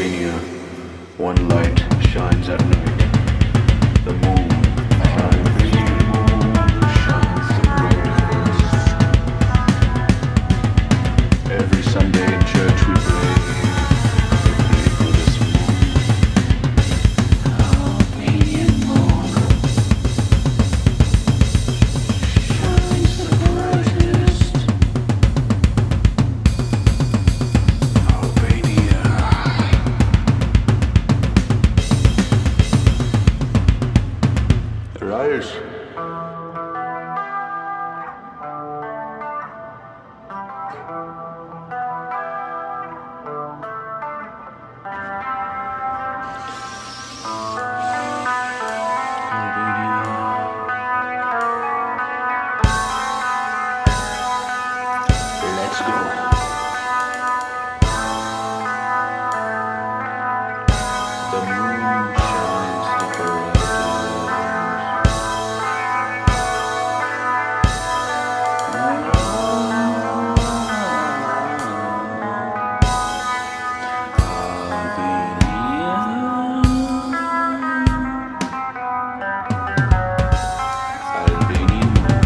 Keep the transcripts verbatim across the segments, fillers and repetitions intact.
Albania, one light shines at night. The moon shines, the moon shines the brightest. Every Sunday in church we pray, we pray for this moon, Albanian moon, shines the brightest. Albania. Rise. Let's go. The moon shines the brightest. Albanian moon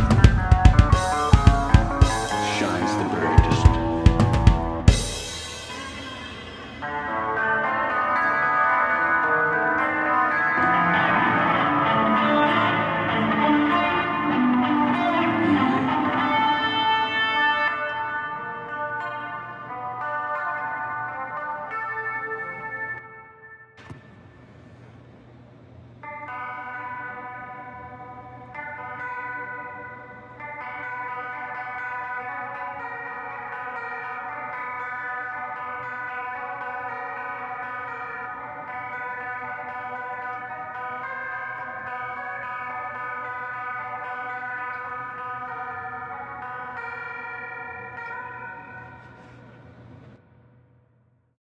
shines the brightest.